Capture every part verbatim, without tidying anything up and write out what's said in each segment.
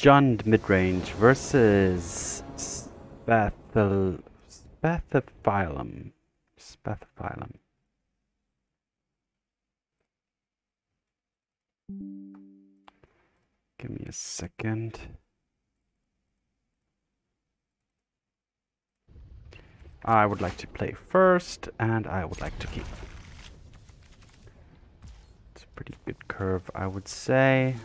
Jund midrange versus Spathil Spathiphyllum. Spathiphyllum. Give me a second. I would like to play first, and I would like to keep. It's a pretty good curve, I would say.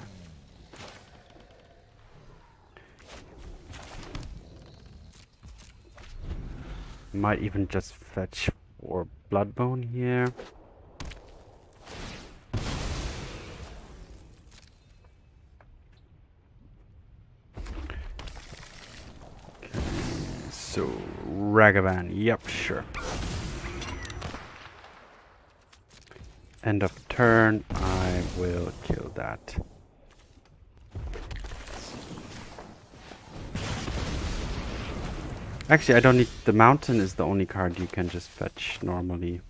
Might even just fetch for Bloodbone here. Okay, so Ragavan, yep, sure. End of turn, I will kill that. Actually, I don't need... The mountain is the only card you can just fetch normally.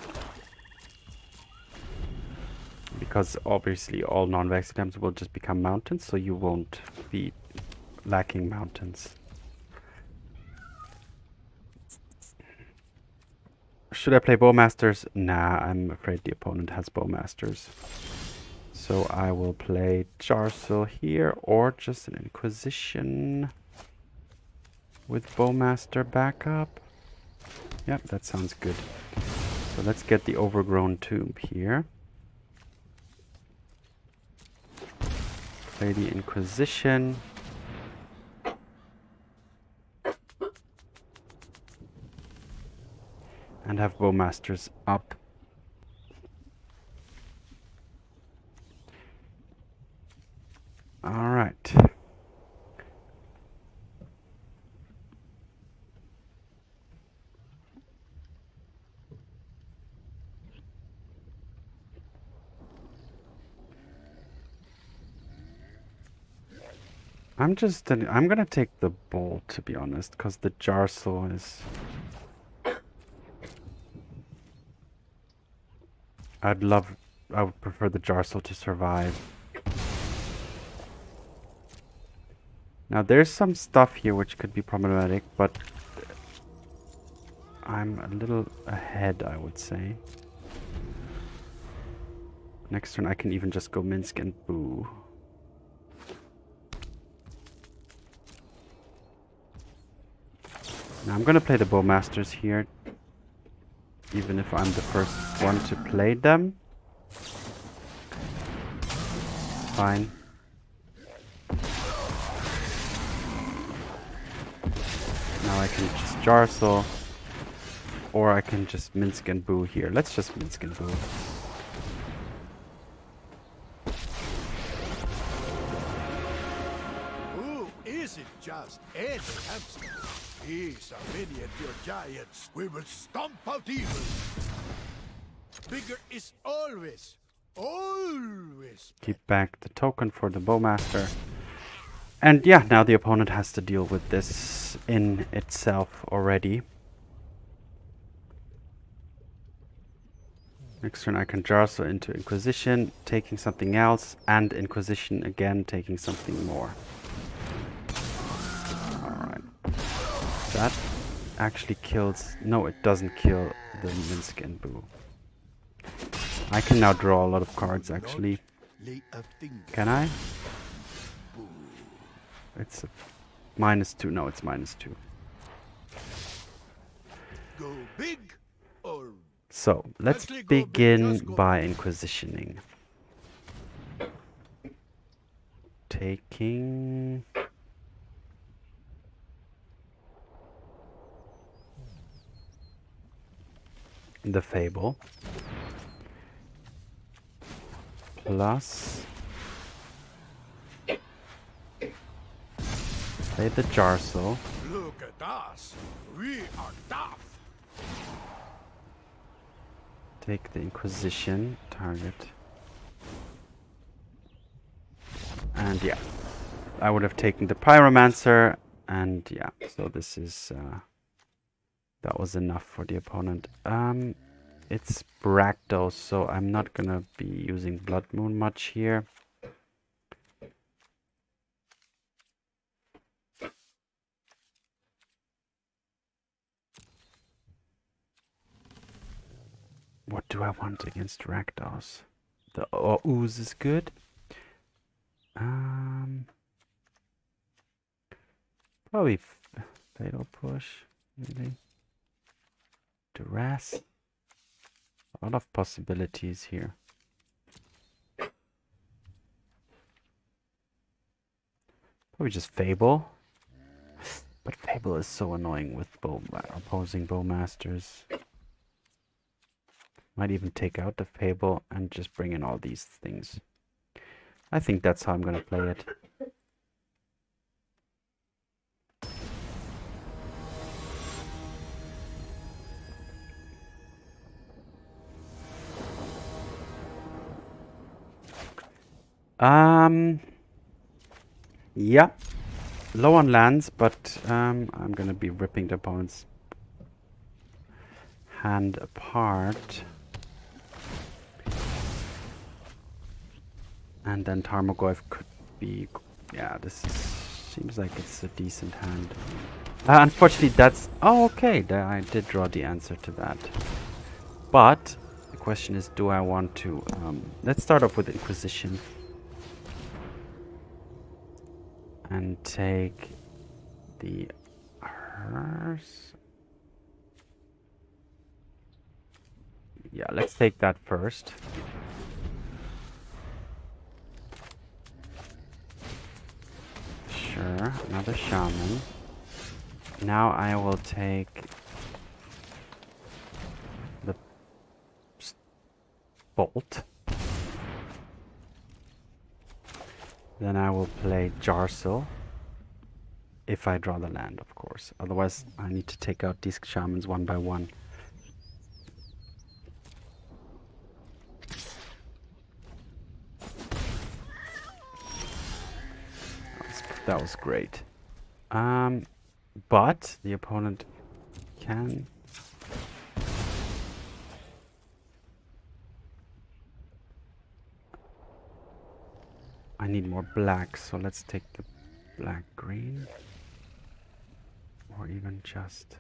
Because obviously all non-Vex items will just become mountains, so you won't be lacking mountains. Should I play Bowmasters? Nah, I'm afraid the opponent has Bowmasters. So I will play Jarsil here, or just an Inquisition with Bowmaster backup. Yep, that sounds good. So let's get the Overgrown Tomb here. Play the Inquisition. And have Bowmasters up. Alright. I'm just, I'm gonna take the Bowl, to be honest, because the Jarsil is... I'd love, I would prefer the Jarsil to survive. Now there's some stuff here which could be problematic, but I'm a little ahead, I would say. Next turn I can even just go Minsc and Boo. Now I'm gonna play the Bowmasters here, even if I'm the first one to play them. Fine. Now I can just Jarsil, or I can just Minsc and Boo here. Let's just Minsc and Boo. Who is it just any hamster? He's a miniature giant. We will stomp out evil. Bigger is always, always. Keep back the token for the Bowmaster. And yeah, now the opponent has to deal with this in itself already. Next turn I can Jarsil into Inquisition, taking something else, and Inquisition again, taking something more. Alright. That actually kills... No, it doesn't kill the Minsc and Boo. I can now draw a lot of cards, actually. Can I? It's a minus two. No, it's minus two. Go big or so, let's begin by Inquisitioning. Taking... the Fable. Plus... play the Jarsil. Look at us. We are tough. Take the Inquisition target. And yeah. I would have taken the Pyromancer. And yeah, so this is... Uh, that was enough for the opponent. Um, it's Rakdos, so I'm not gonna be using Blood Moon much here. What do I want against Rakdos? The oh, ooze is good. Um, probably fatal push. Really. Duress. A lot of possibilities here. Probably just Fable. But Fable is so annoying with bow opposing Bowmasters. Might even take out the Fable and just bring in all these things. I think that's how I'm gonna play it. Um, yeah, low on lands, but um, I'm gonna be ripping the opponent's hand apart. And then Tarmogoyf could be, yeah, this is, seems like it's a decent hand. Uh, unfortunately, that's, oh, okay, there I did draw the answer to that. But the question is, do I want to, um, let's start off with Inquisition. And take the hers. Yeah, let's take that first. Sure, another shaman. Now I will take the bolt. Then I will play Jarsil. If I draw the land, of course. Otherwise, I need to take out these shamans one by one. That was, that was great. Um, but the opponent can... I need more black, so let's take the black-green. Or even just...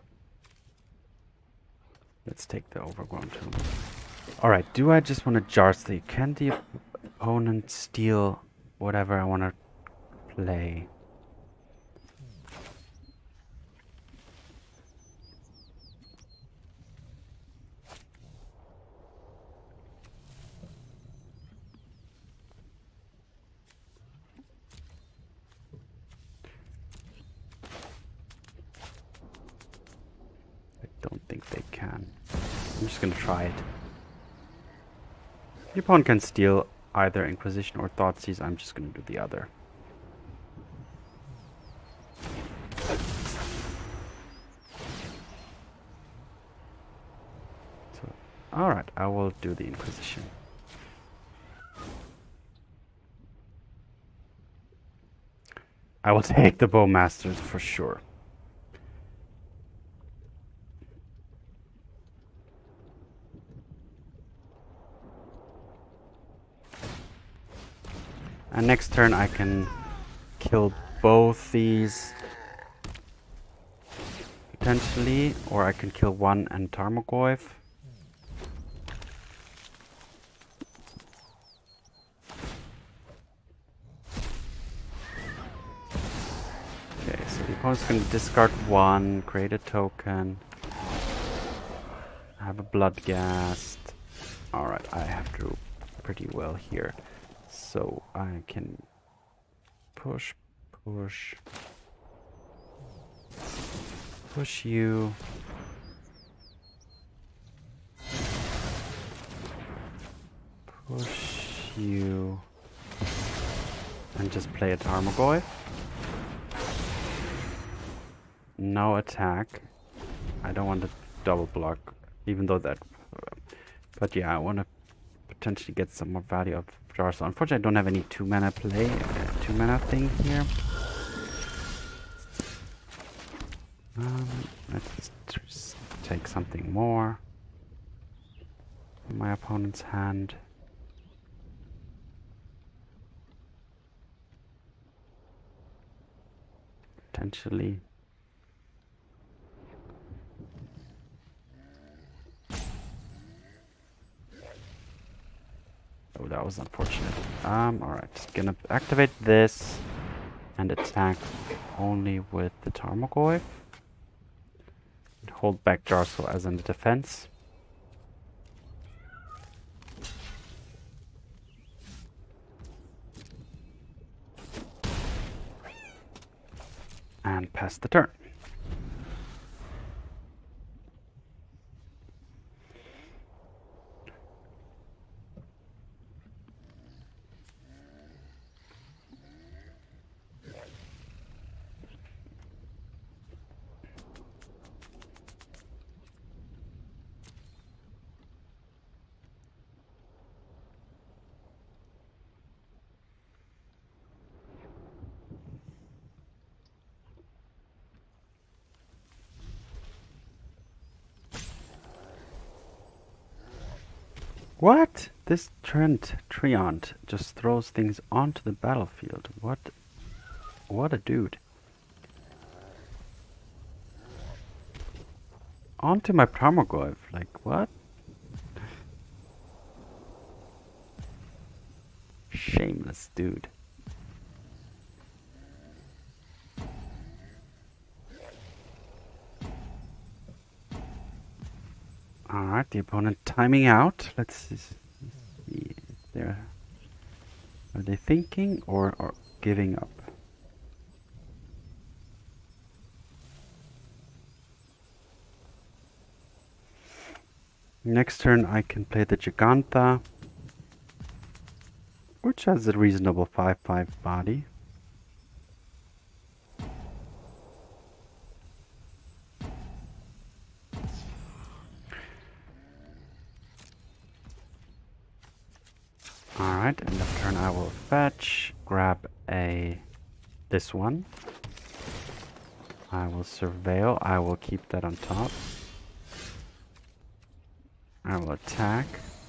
Let's take the Overgrown Tomb. Alright, do I just want to Jarsil? Can the opponent steal whatever I want to play? Don't think they can. I'm just gonna try it. The opponent can steal either Inquisition or Thoughtseize. I'm just gonna do the other. So, alright, I will do the Inquisition. I will take the Bowmasters for sure. And next turn I can kill both these potentially, or I can kill one and Tarmogoyf. Okay, so the opponent's gonna discard one, create a token, have a Bloodghast. Alright, I have to pretty well here. So I can push, push, push you. Push you. And just play a Tarmogoyf. No attack. I don't want to double block, even though that... Uh, but yeah, I want to potentially get some more value of Jarsil. Unfortunately, I don't have any two mana play, uh, two mana thing here. Um, let's just take something more from my opponent's hand. Potentially. Oh, that was unfortunate. Um, alright. Gonna activate this and attack only with the Tarmogoyf. Hold back Jarso as in the defense. And pass the turn. What? This Trent Treant just throws things onto the battlefield. What? What a dude. Onto my Tarmogoyf. Like, what? Shameless dude. Alright, the opponent timing out. Let's see if they're... Are they thinking or, or giving up? Next turn I can play the Giganta, which has a reasonable five five body. Alright, end of turn I will fetch, grab a this one. I will surveil, I will keep that on top. I will attack.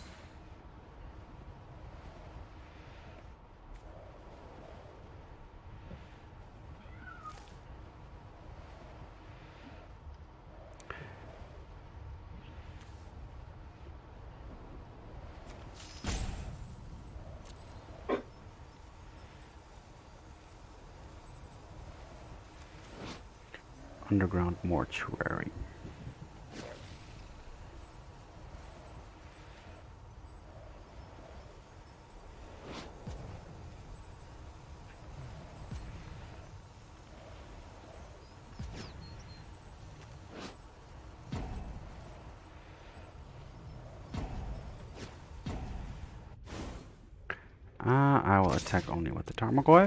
Underground mortuary. Uh, I will attack only with the Tarmogoyf.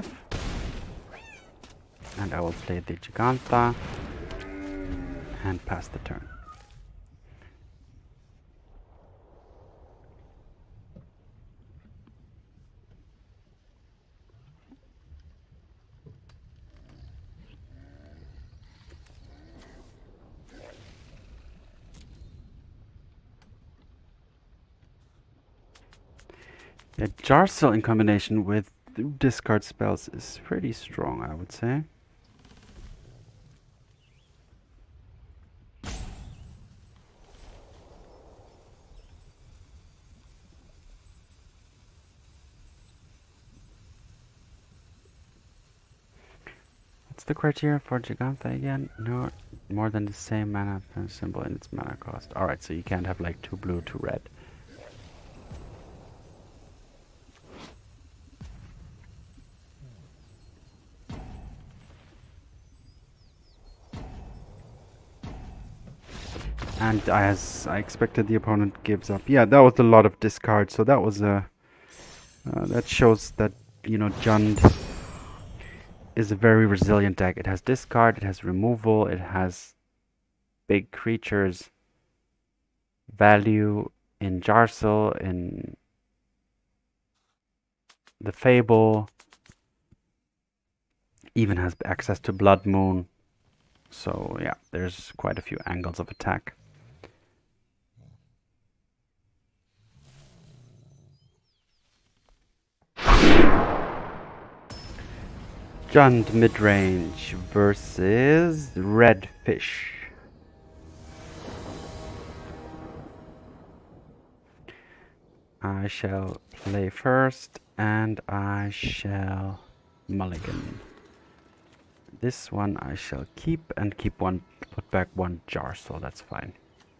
And I will play the Giganta and pass the turn. Yeah, Jarsil in combination with discard spells is pretty strong, I would say. What's the criteria for Giganta again? No, more than the same mana symbol in its mana cost. Alright, so you can't have like two blue, two red. And as I expected, the opponent gives up. Yeah, that was a lot of discard, so that was a... Uh, that shows that, you know, Jund is a very resilient deck. It has discard, it has removal, it has big creatures, value in Jarsil, in the Fable, even has access to Blood Moon. So yeah, there's quite a few angles of attack. Jund midrange versus Red Fish. I shall play first, and I shall mulligan. This one I shall keep, and keep one, put back one jar, so that's fine.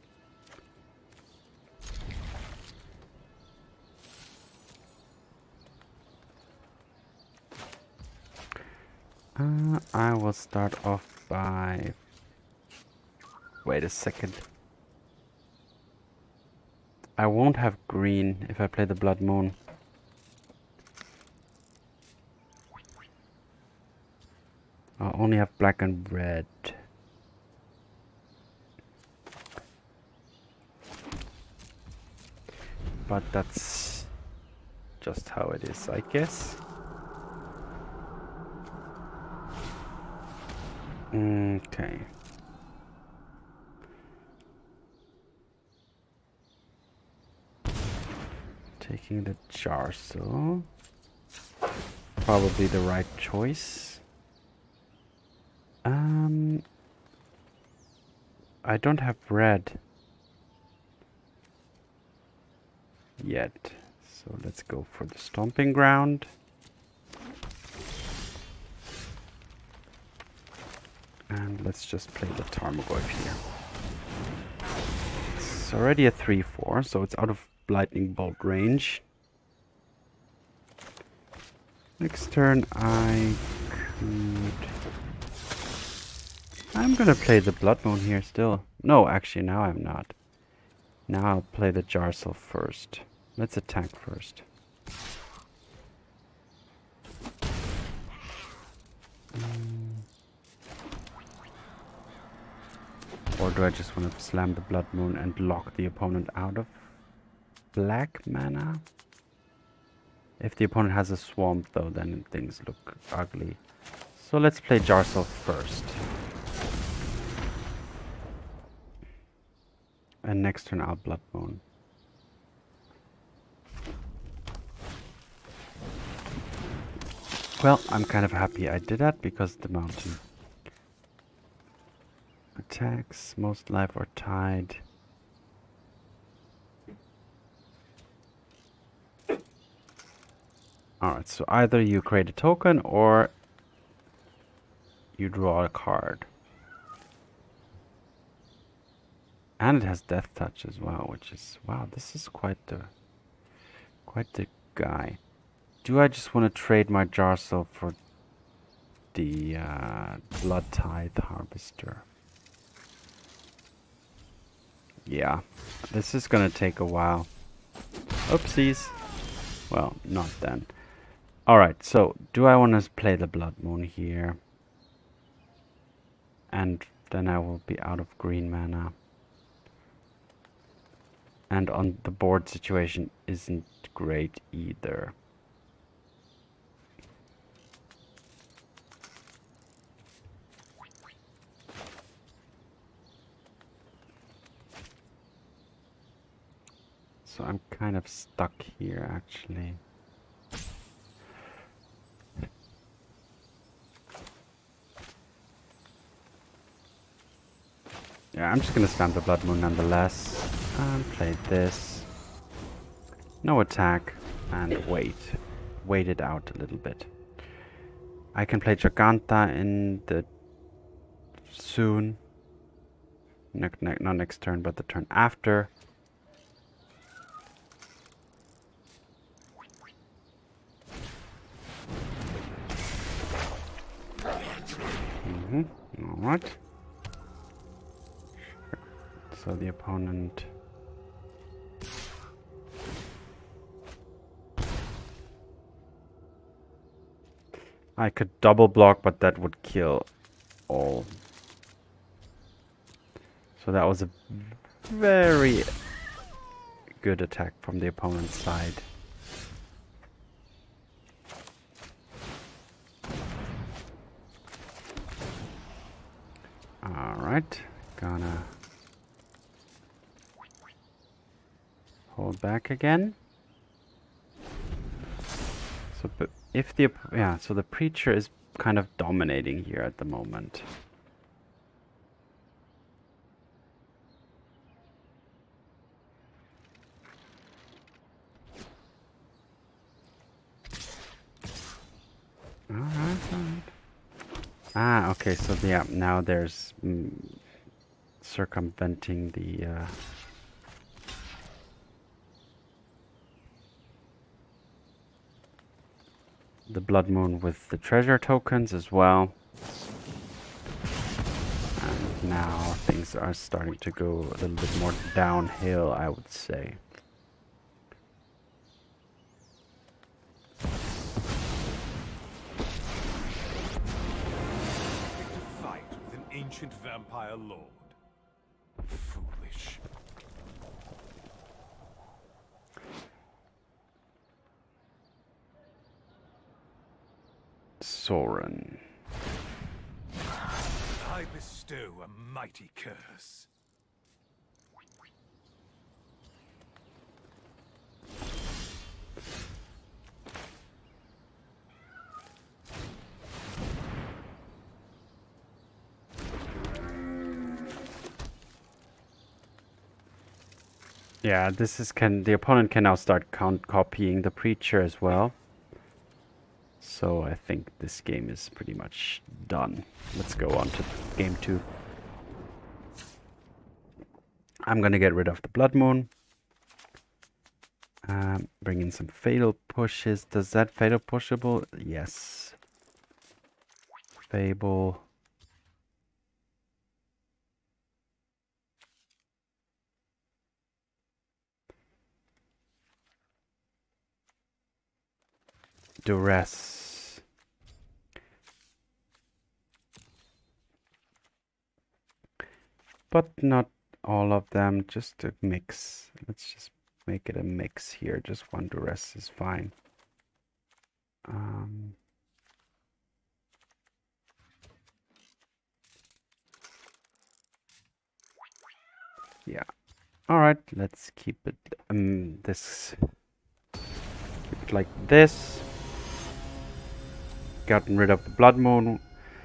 Uh, I will start off by... Wait a second. I won't have green if I play the Blood Moon. I'll only have black and red. But that's just how it is, I guess. Okay. Taking the Jarso. Probably the right choice. Um, I don't have red yet, so let's go for the Stomping Ground. And let's just play the Tarmogoyf here. It's already a three four, so it's out of Lightning Bolt range. Next turn I could... I'm gonna play the Blood Moon here still. No, actually now I'm not. Now I'll play the Jarso first. Let's attack first. Mm. Or do I just want to slam the Blood Moon and lock the opponent out of black mana? If the opponent has a swamp though, then things look ugly. So let's play Jarso first. And next turn I'll Blood Moon. Well, I'm kind of happy I did that because the mountain attacks, most life or tide. Alright, so either you create a token or you draw a card. And it has Death Touch as well, which is, wow, this is quite the, quite the guy. Do I just want to trade my Jarso for the uh, Blood Tithe Harvester? Yeah, this is gonna take a while. Oopsies. Well, not then. Alright, so do I want to play the Blood Moon here? And then I will be out of green mana. And on the board situation isn't great either. So I'm kind of stuck here actually. Yeah, I'm just gonna spam the Blood Moon nonetheless. And play this. No attack. And wait. Wait it out a little bit. I can play Jegantha in the soon. Ne ne not next turn, but the turn after. Mm-hmm. Alright. So the opponent... I could double block, but that would kill all. So that was a very good attack from the opponent's side. Alright, gonna hold back again. So, but if the, yeah, so the Preacher is kind of dominating here at the moment. Alright, alright. Ah, okay, so yeah, now there's mm, circumventing the uh, the Blood Moon with the treasure tokens as well. And now things are starting to go a little bit more downhill, I would say. To fight with an ancient vampire lord. Foolish. Soren. I bestow a mighty curse. Yeah, this is can the opponent can now start count copying the preacher as well. So I think this game is pretty much done. Let's go on to game two. I'm gonna get rid of the Blood Moon. Um, bring in some fatal pushes. Does that fatal pushable? Yes. Fable. Duress. But not all of them, just a mix. Let's just make it a mix here. Just one Duress is fine. Um, yeah. All right, let's keep it um this keep it like this. Gotten rid of the Blood Moon.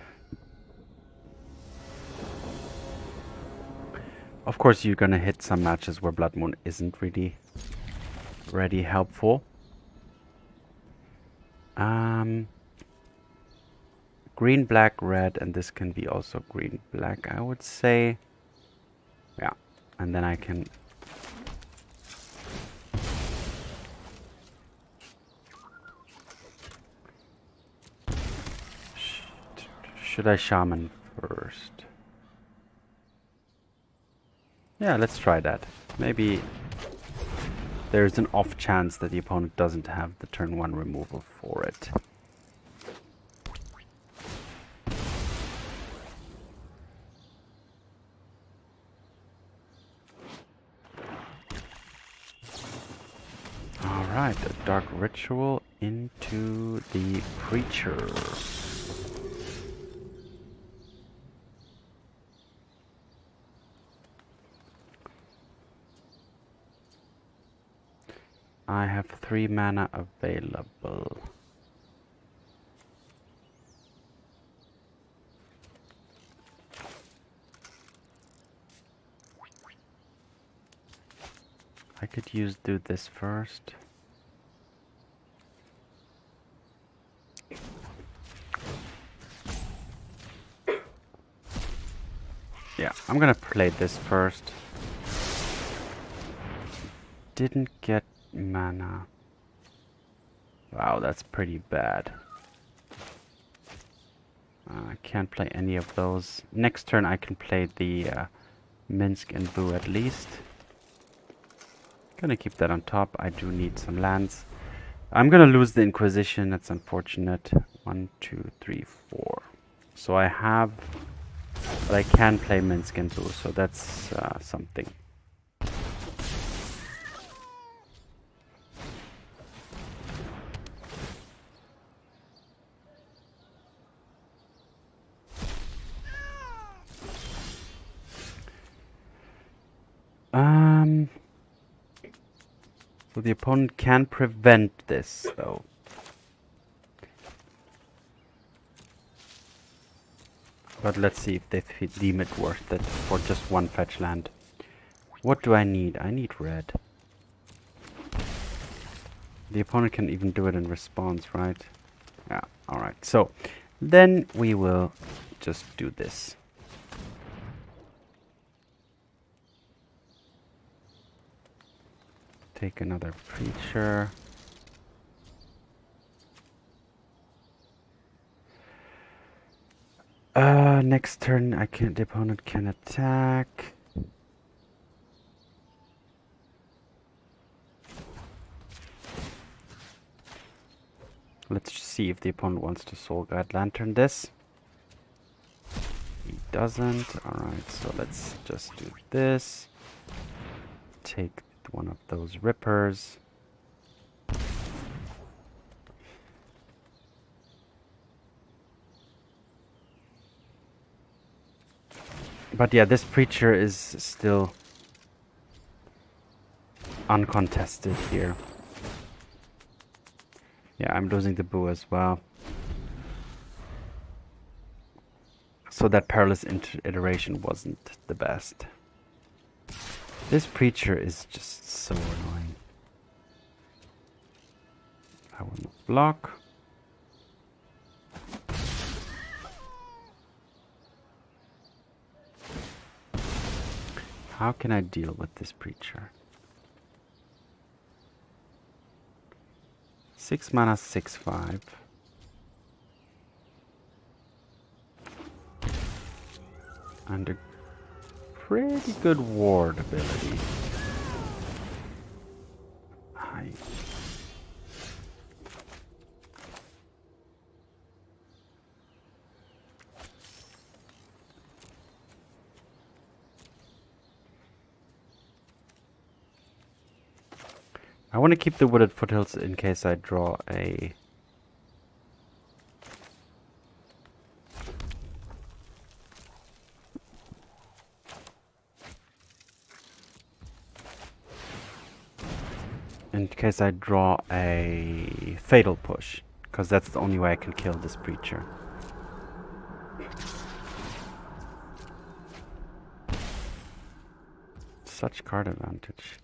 Of course, you're gonna hit some matches where Blood Moon isn't really, really helpful. Um, green, black, red, and this can be also green, black, I would say. Yeah, and then I can... Should I shaman first? Yeah, let's try that. Maybe there's an off chance that the opponent doesn't have the turn one removal for it. Alright, a dark ritual into the creature. I have three mana available. I could use do this first. Yeah, I'm gonna play this first. Didn't get mana. Wow, that's pretty bad. Uh, I can't play any of those. Next turn I can play the uh, Minsc and Boo at least. Gonna keep that on top. I do need some lands. I'm gonna lose the Inquisition. That's unfortunate. One, two, three, four. So I have, but I can play Minsc and Boo, so that's uh, something. Um, so the opponent can prevent this, though. But let's see if they f deem it worth it for just one fetch land. What do I need? I need red. The opponent can even do it in response, right? Yeah, Alright, so then we will just do this. Take another Preacher. Uh, next turn, I can. The opponent can attack. Let's see if the opponent wants to Soul Guide Lantern this. He doesn't. Alright, so let's just do this. Take one of those Rippers. But yeah, this Preacher is still uncontested here. Yeah, I'm losing the Boo as well. So that Perilous iteration wasn't the best. This Preacher is just so annoying. I will not block. How can I deal with this Preacher? Six mana, six five. And a pretty good ward ability. I I want to keep the Wooded Foothills in case I draw a... In case I draw a Fatal Push, because that's the only way I can kill this Preacher. Such card advantage.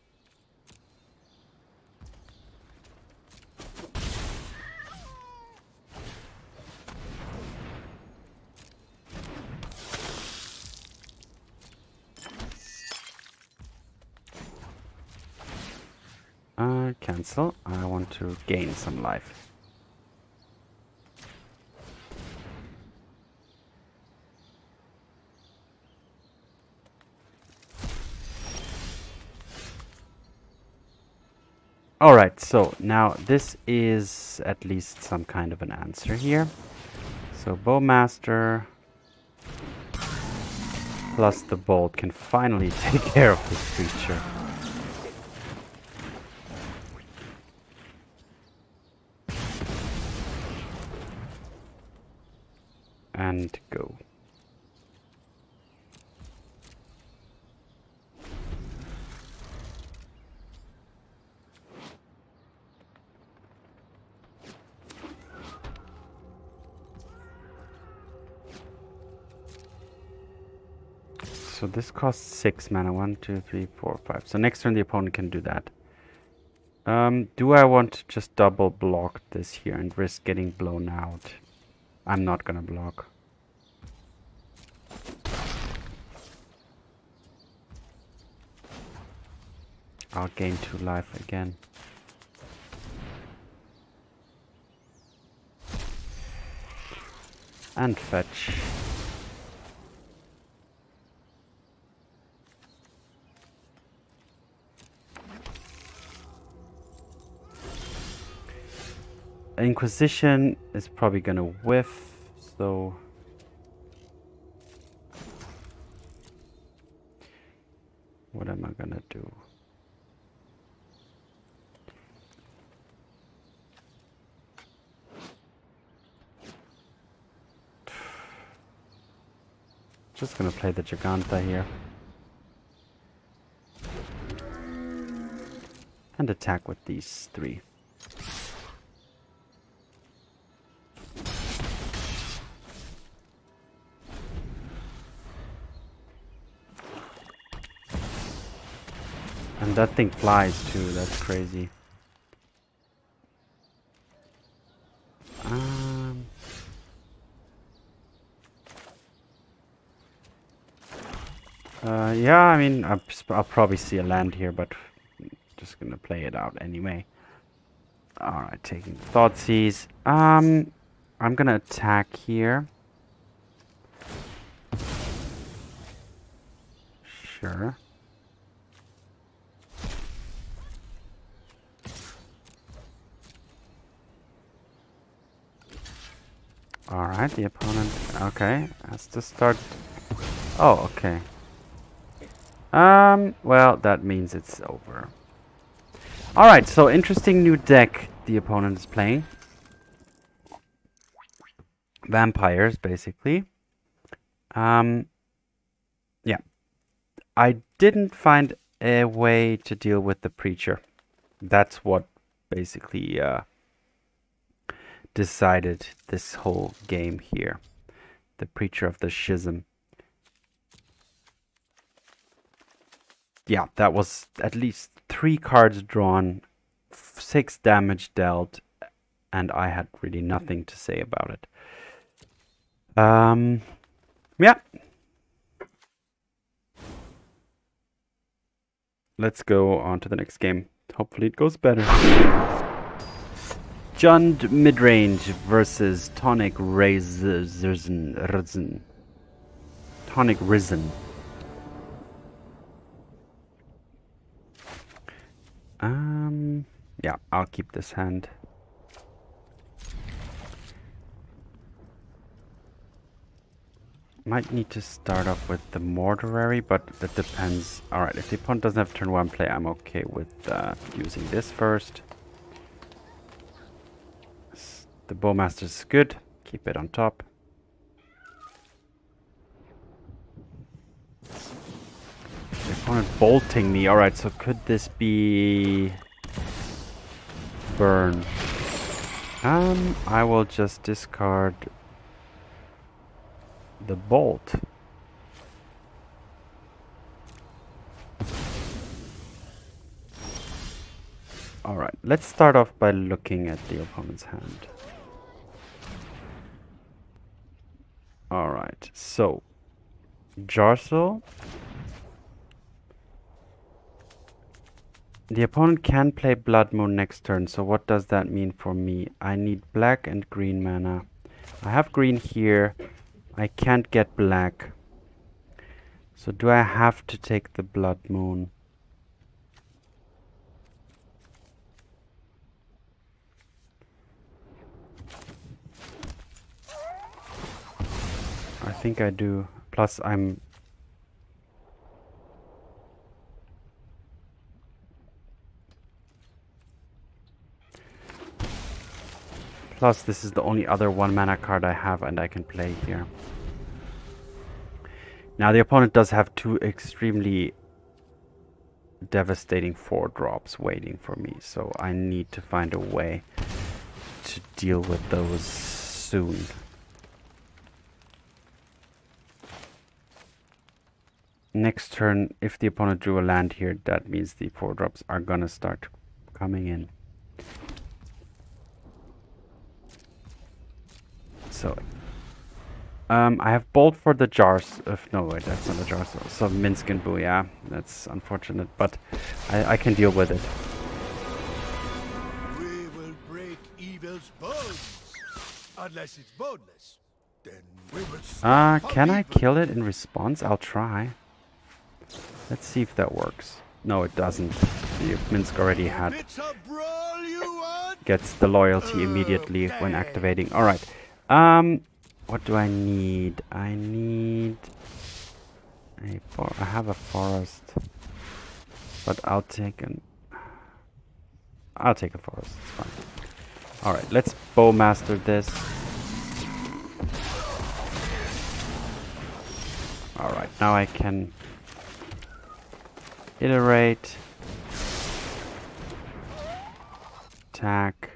Uh, cancel. I want to gain some life. Alright, so now this is at least some kind of an answer here. So Bowmaster plus the Bolt can finally take care of this creature. And go. So this costs six mana. One, two, three, four, five. So next turn the opponent can do that. Um, do I want to just double block this here and risk getting blown out? I'm not gonna block. I'll gain two life again. And fetch. Inquisition is probably gonna whiff, so what am I gonna do? Just gonna play the Giganta here. And attack with these three. And that thing flies too, that's crazy. Uh, Uh, yeah, I mean, I'll, I'll probably see a land here, but just gonna play it out anyway. Alright, taking Thoughtseize. Um, I'm gonna attack here. Sure. Alright, the opponent, okay, has to start. Oh, okay. Um, well, that means it's over. Alright, so interesting new deck the opponent is playing. Vampires, basically. Um, yeah. I didn't find a way to deal with the Preacher. That's what basically uh, decided this whole game here. The Preacher of the Schism. Yeah, that was at least three cards drawn, f six damage dealt, and I had really nothing to say about it. Um, yeah. Let's go on to the next game. Hopefully it goes better. Jund Midrange versus Tonic Risen. Risen. Tonic Risen. Um, yeah, I'll keep this hand. Might need to start off with the Mortuary, but that depends. Alright, if the opponent doesn't have turn one play, I'm okay with uh, using this first. The Bowmaster is good. Keep it on top. The opponent bolting me. Alright, so could this be burn? Um, I will just discard the bolt. Alright, let's start off by looking at the opponent's hand. Alright, so Jarsil. The opponent can play Blood Moon next turn, so what does that mean for me? I need black and green mana. I have green here. I can't get black. So do I have to take the Blood Moon? I think I do. Plus I'm... Plus this is the only other one mana card I have and I can play here. Now the opponent does have two extremely devastating four drops waiting for me, so I need to find a way to deal with those soon. Next turn, if the opponent drew a land here, that means the four drops are gonna start coming in. So, um, I have Bolt for the jars. Uh, no, wait, that's not a jar. So, so Minsc and Boo, yeah, that's unfortunate, but I, I can deal with it. We will break evil's bones, unless it's boneless. Then we will. Uh, can I kill it in response? I'll try. Let's see if that works. No, it doesn't. The Minsc already had gets the loyalty immediately when activating. All right. Um, what do I need? I need a for I have a forest, but I'll take an. I'll take a forest. It's fine. All right. Let's Bowmaster this. All right. Now I can iterate, attack.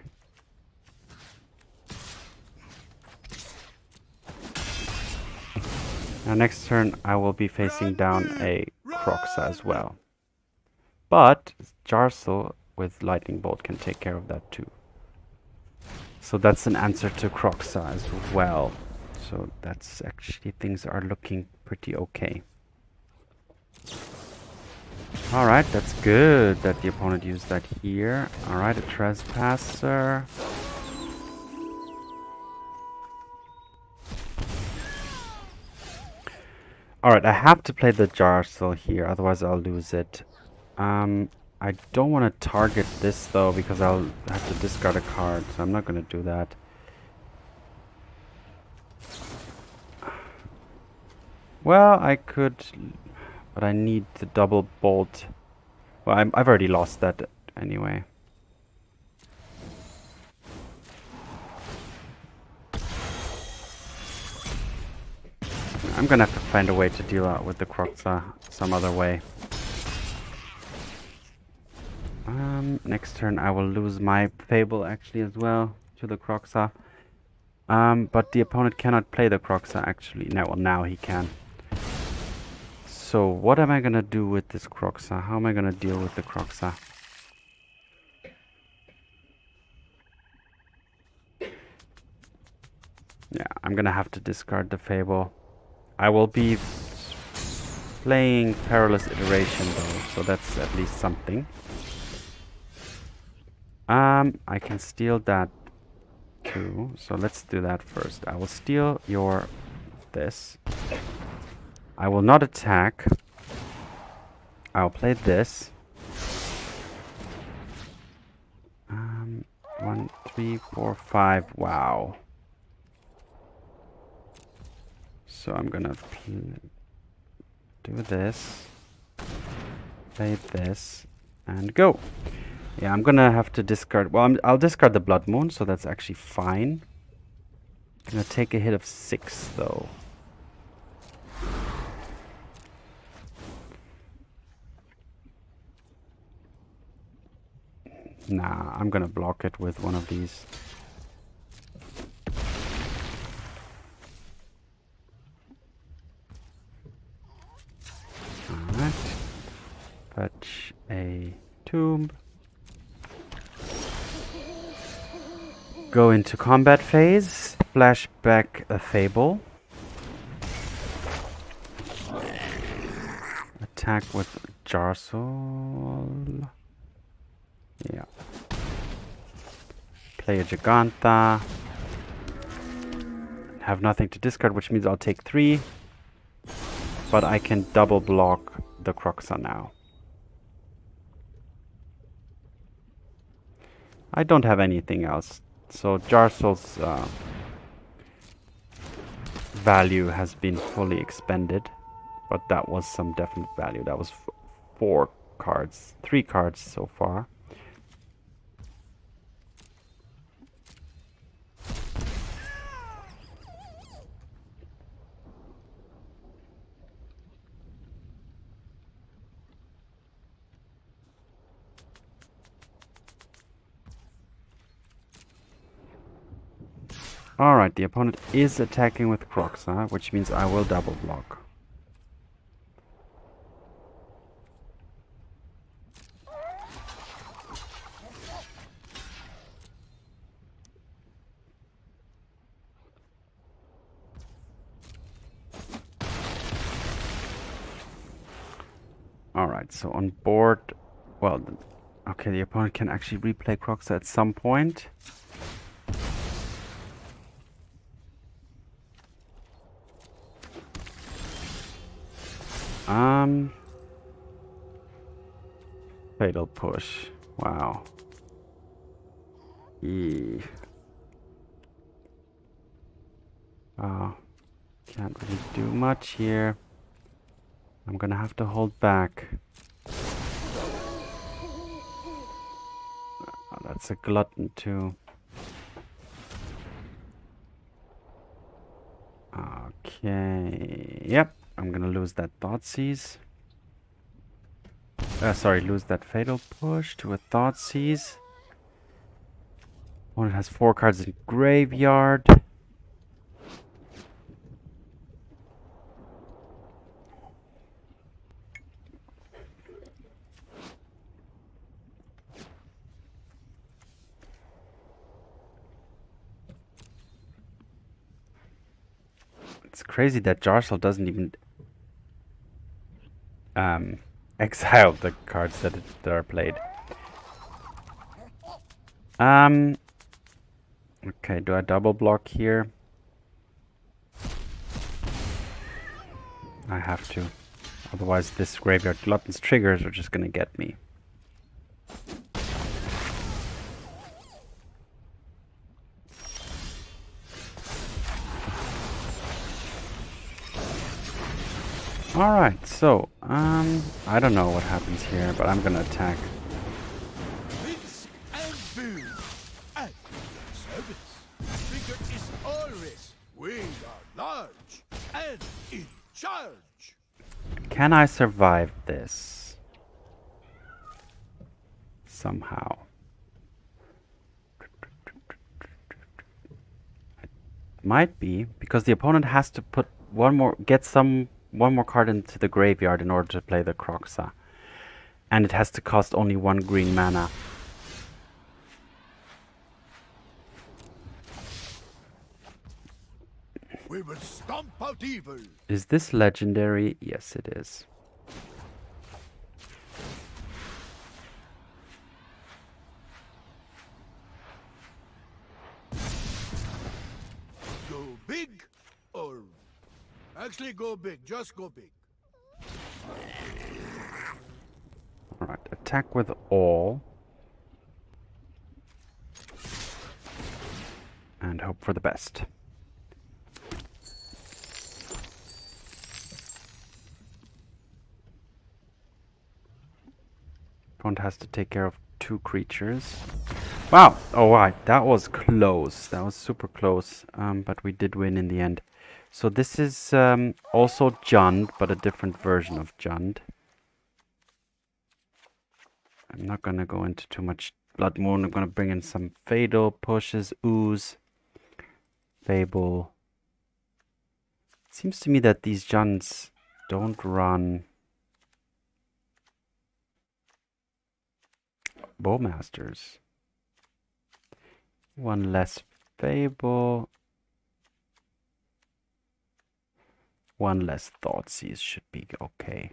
Now next turn I will be facing down a Kroxa as well. But Jarsil with Lightning Bolt can take care of that too. So that's an answer to Kroxa as well. So that's actually, things are looking pretty okay. Alright, that's good that the opponent used that here. Alright, a trespasser. Alright, I have to play the Jarsil here, otherwise I'll lose it. Um, I don't want to target this though, because I'll have to discard a card, so I'm not going to do that. Well, I could, but I need the double bolt. Well, I'm, I've already lost that anyway. I'm gonna have to find a way to deal out with the Kroxa some other way. Um, next turn I will lose my Fable actually as well to the Kroxa. Um, but the opponent cannot play the Kroxa actually. No, well, now he can. So what am I gonna do with this Kroxa? How am I gonna deal with the Kroxa? Yeah, I'm gonna have to discard the Fable. I will be playing Perilous Iteration though, so that's at least something. Um, I can steal that too, so let's do that first. I will steal your this. I will not attack. I'll play this. Um, one, three, four, five. Wow. So I'm gonna do this, play this, and go. Yeah, I'm gonna have to discard. Well, I'm, I'll discard the Blood Moon, so that's actually fine. I'm gonna take a hit of six, though. Nah, I'm gonna block it with one of these. Alright. Fetch a tomb. Go into combat phase. Flash back a Fable. Attack with Jarsil. Yeah. Play a Giganta. Have nothing to discard, which means I'll take three. But I can double block the Kroxa now. I don't have anything else. So Jarsil's uh, value has been fully expended. But that was some definite value. That was f four cards. Three cards so far. Alright, the opponent is attacking with Kroxa, which means I will double block. Alright, so on board, well, okay, the opponent can actually replay Kroxa at some point. Um, Fatal Push. Wow. Eee. Oh, can't really do much here. I'm gonna have to hold back. Oh, that's a glutton too. Okay. Yep. I'm gonna lose that Thoughtseize. Uh, sorry, lose that Fatal Push to a Thoughtseize. One has four cards in graveyard. It's crazy that Jarsil doesn't even um, exile the cards that, it, that are played. Um. Okay, do I double block here? I have to. Otherwise this Graveyard Glutton's triggers are just gonna get me. Alright, so, um, I don't know what happens here, but I'm gonna attack. Rinse and boom. At your service. Bigger is always. We are large and in charge. Can I survive this? Somehow. It might be, because the opponent has to put one more, get some, one more card into the graveyard in order to play the Kroxa. And it has to cost only one green mana. We will stomp out evil. Is this legendary? Yes, it is. Go big or actually go big. Just go big. Alright, attack with all. And hope for the best. Opponent has to take care of two creatures. Wow! Oh, right, that was close. That was super close. Um, but we did win in the end. So this is um, also Jund, but a different version of Jund. I'm not gonna go into too much Blood Moon. I'm gonna bring in some Fatal, Pushes, Ooze, Fable. It seems to me that these Junds don't run Bowmasters. One less Fable. One less Thoughtseize should be okay.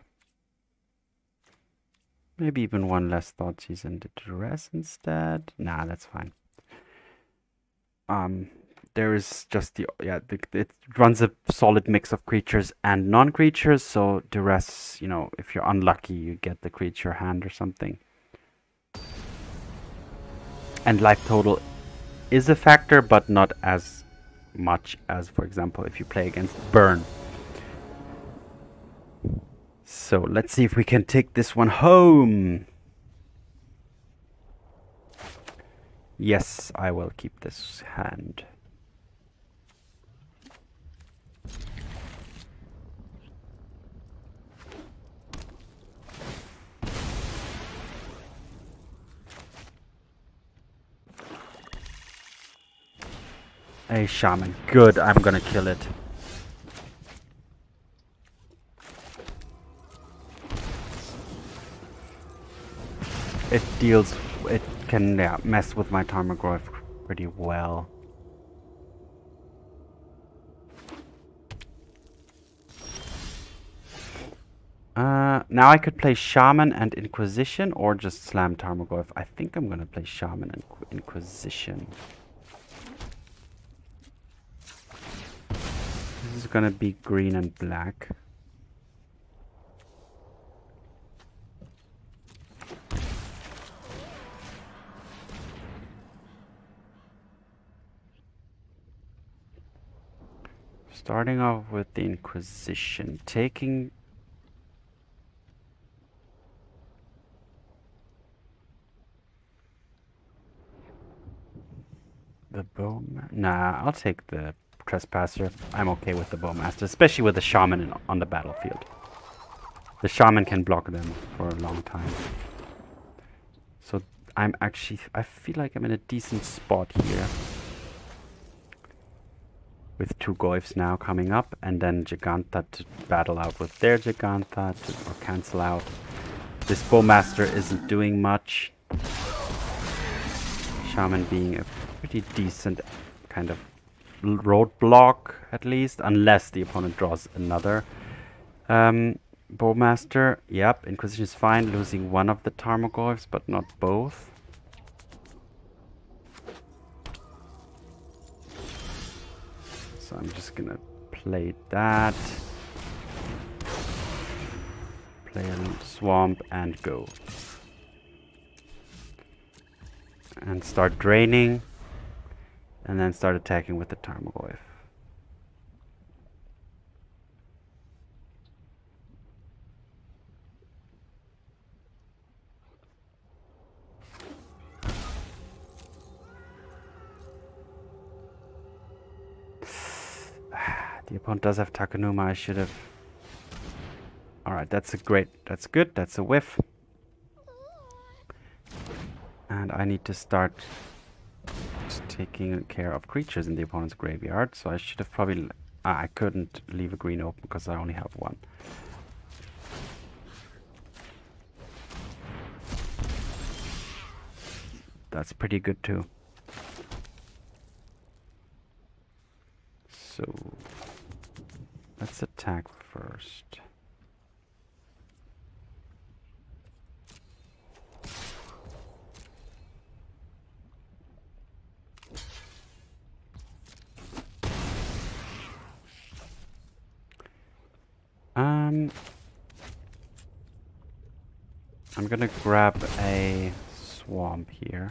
Maybe even one less Thoughtseize and the Duress instead. Nah, that's fine. Um, there is just the yeah. The, it runs a solid mix of creatures and non-creatures. So Duress, you know, if you're unlucky, you get the creature hand or something. And life total is a factor, but not as much as, for example, if you play against Burn. So let's see if we can take this one home. Yes, I will keep this hand. A shaman. Good, I'm gonna kill it. It deals, it can yeah, mess with my Tarmogoyf pretty well. Uh, now I could play Shaman and Inquisition or just slam Tarmogoyf. I think I'm gonna play Shaman and Inquisition. This is gonna be green and black. Starting off with the Inquisition, taking the Bowmaster. Nah, I'll take the Trespasser. I'm okay with the Bowmaster, especially with the Shaman in, on the battlefield. The Shaman can block them for a long time. So I'm actually, I feel like I'm in a decent spot here. With two Goyfs now coming up, and then Jegantha to battle out with their Jegantha to or cancel out. This Bowmaster isn't doing much. Shaman being a pretty decent kind of roadblock, at least, unless the opponent draws another um, Bowmaster. Yep, Inquisition is fine. Losing one of the Tarmogoyfs, but not both. So I'm just gonna play that. Play a swamp and go. And start draining. And then start attacking with the Tarmogoyf. The opponent does have Takenuma. I should have... Alright, that's a great... That's good. That's a whiff. And I need to start taking care of creatures in the opponent's graveyard. So I should have probably... Ah, I couldn't leave a green open because I only have one. That's pretty good too. So... Let's attack first. Um, I'm gonna grab a swamp here.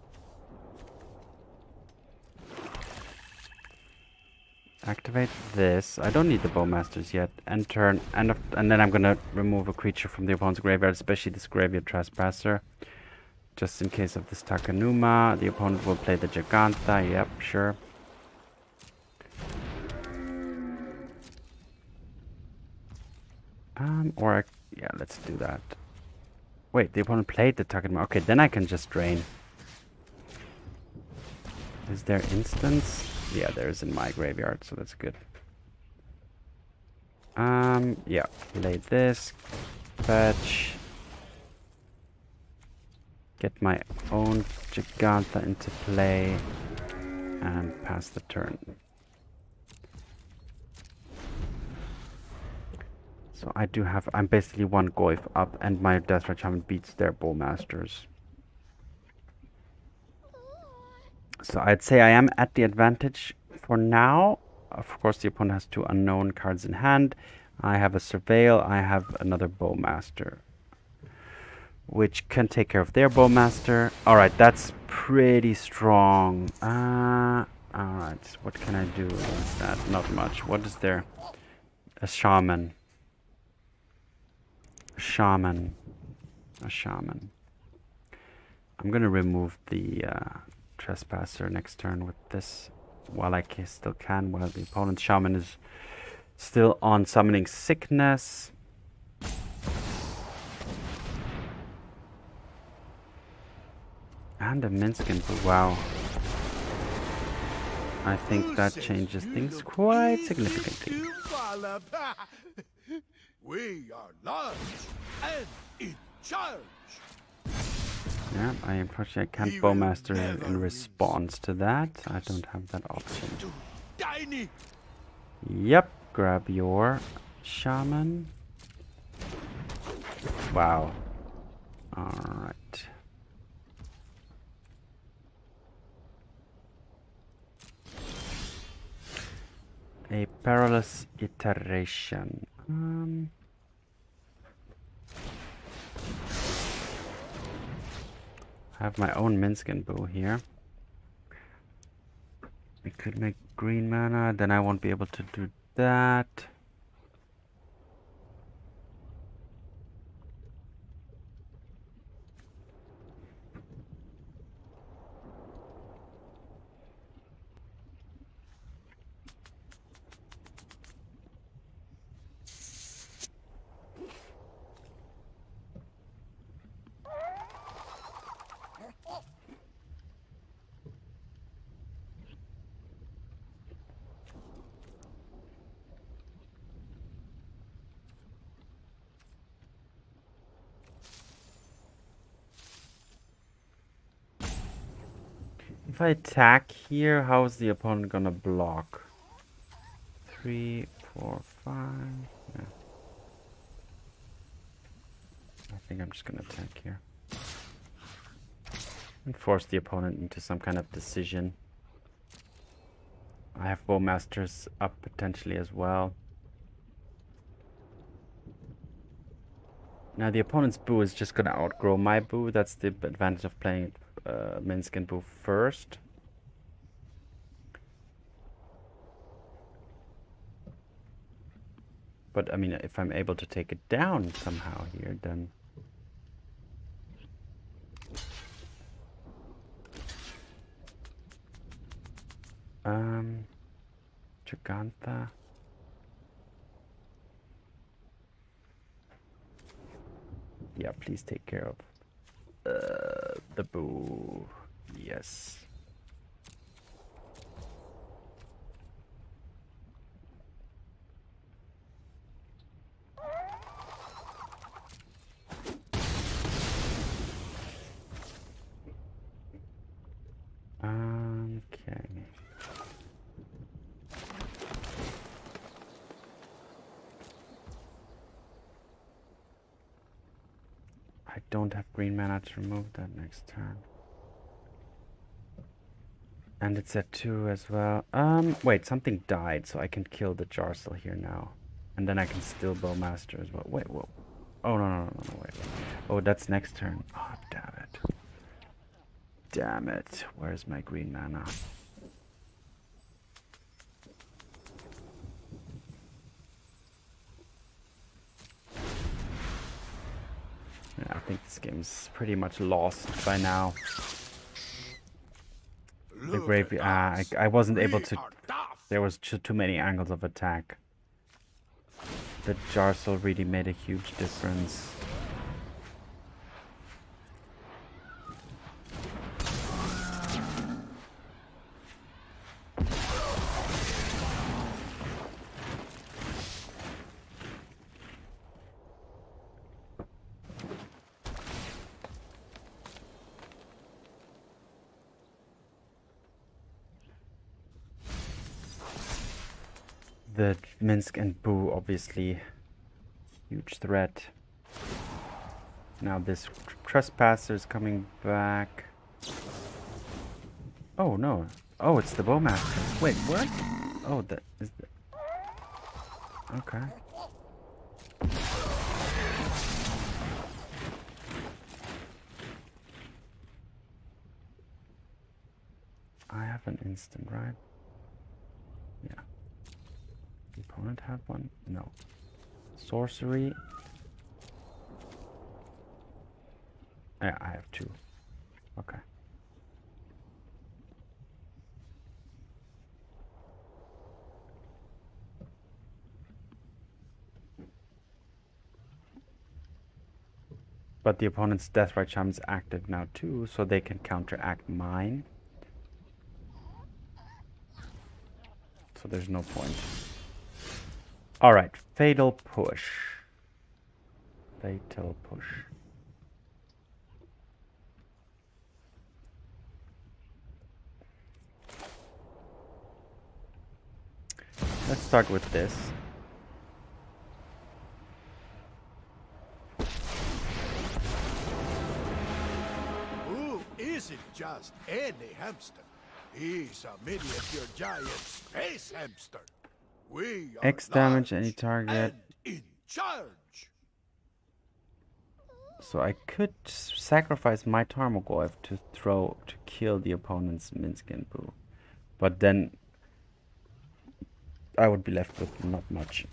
Activate this. I don't need the Bowmasters yet. End turn, end of, and then I'm gonna remove a creature from the opponent's graveyard, especially this Graveyard Trespasser. Just in case of this Takenuma. The opponent will play the Giganta. Yep, sure. Um, or, I, yeah, let's do that. Wait, the opponent played the Takenuma. Okay, then I can just drain. Is there instance? Yeah, there's in my graveyard, so that's good. Um, yeah, play this, fetch, get my own Giganta into play, and pass the turn. So I do have, I'm basically one Goyf up, and my Deathrite Shaman beats their Bowmasters. So I'd say I am at the advantage for now. Of course, the opponent has two unknown cards in hand. I have a Surveil, I have another Bowmaster, which can take care of their Bowmaster. Alright, that's pretty strong. Uh, Alright, what can I do against that? Not much. What is there? A Shaman. A Shaman. A Shaman. I'm gonna remove the... Uh, Trespasser next turn with this while I can, still can, while the opponent's Shaman is still on Summoning Sickness. And a Minskin, wow. I think that changes things quite significantly. We are large and in charge. Yeah, I unfortunately I can't Bowmaster in, in response to that. I don't have that option. Tiny. Yep, grab your Shaman. Wow. Alright. A Perilous Iteration. Um... I have my own Minskin Bow here. I could make green mana, then I won't be able to do that. If I attack here, how is the opponent gonna block? Three, four, five. Yeah. think I'm just gonna attack here. And force the opponent into some kind of decision. I have Bowmasters up potentially as well. Now the opponent's Boo is just gonna outgrow my Boo. That's the advantage of playing uh, Minsc and Boo first. But I mean, if I'm able to take it down somehow here, then... Um, Giganta. Yeah, please take care of uh, the Boo. Yes. Okay. I don't have green mana to remove that next turn. And it's at two as well. Um, wait, something died, so I can kill the Jarsil here now. And then I can still Bowmaster as well. Wait, whoa. Oh, no, no, no, no, wait. Oh, that's next turn. Oh, damn it. Damn it. Where's my green mana? Yeah, I think this game's pretty much lost by now. The grave, uh, I, I wasn't able to, there was too, too many angles of attack. The Jarsil really made a huge difference. The Minsc and Boo, obviously, huge threat. Now this Trespasser is coming back. Oh no! Oh, it's the Bowmaster. Wait, what? Oh, that is the. Okay. I have an instant, right? Yeah. The opponent have one? No. Sorcery. Yeah, I have two. Okay. But the opponent's Deathrite Charm is active now too, so they can counteract mine. So there's no point. Alright, Fatal Push. Fatal Push. Let's start with this. Who isn't just any hamster? He's a miniature giant space hamster. We are X damage large any target. and in charge. So I could sacrifice my Tarmogoyf to throw to kill the opponent's Minsc and Boo. But then I would be left with not much.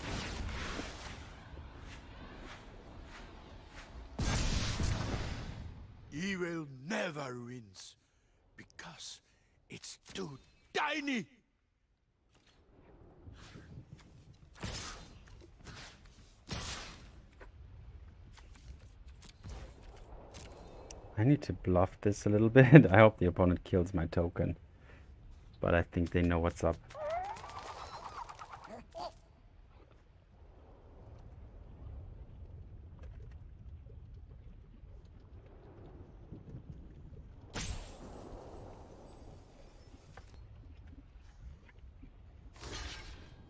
He will never wins because it's too tiny. I need to bluff this a little bit. I hope the opponent kills my token. But I think they know what's up.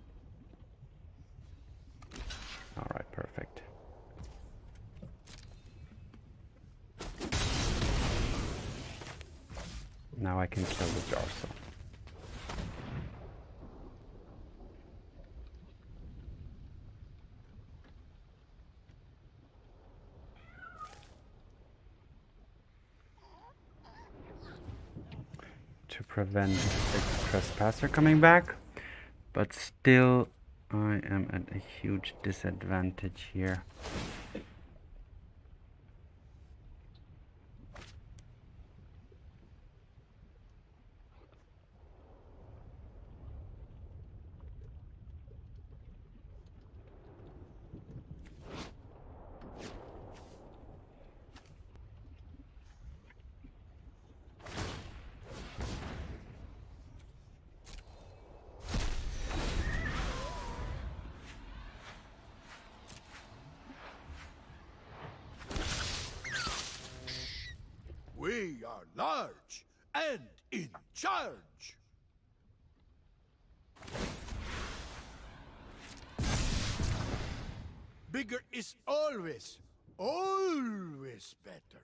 Alright, perfect. Now I can kill the Jarso. To prevent the trespasser coming back, but still I am at a huge disadvantage here. We are large and in charge. Bigger is always, always better.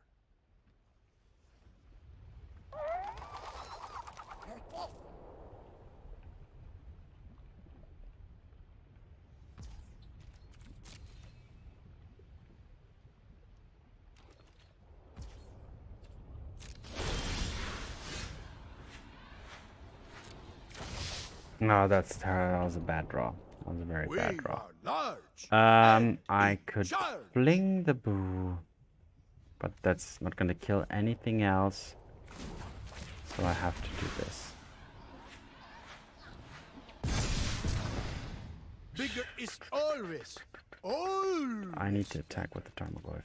No, that's that was a bad draw. That was a very We bad draw. are large. Um, and I in could charge. fling the boo, but that's not gonna kill anything else. So I have to do this. Bigger is always, always. I need to attack with the Tarmogoyf.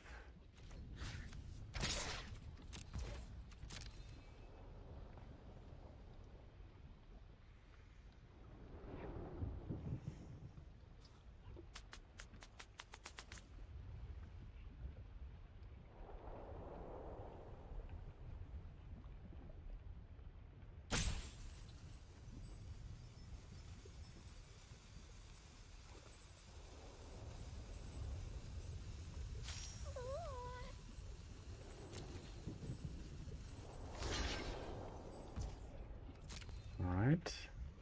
Alright.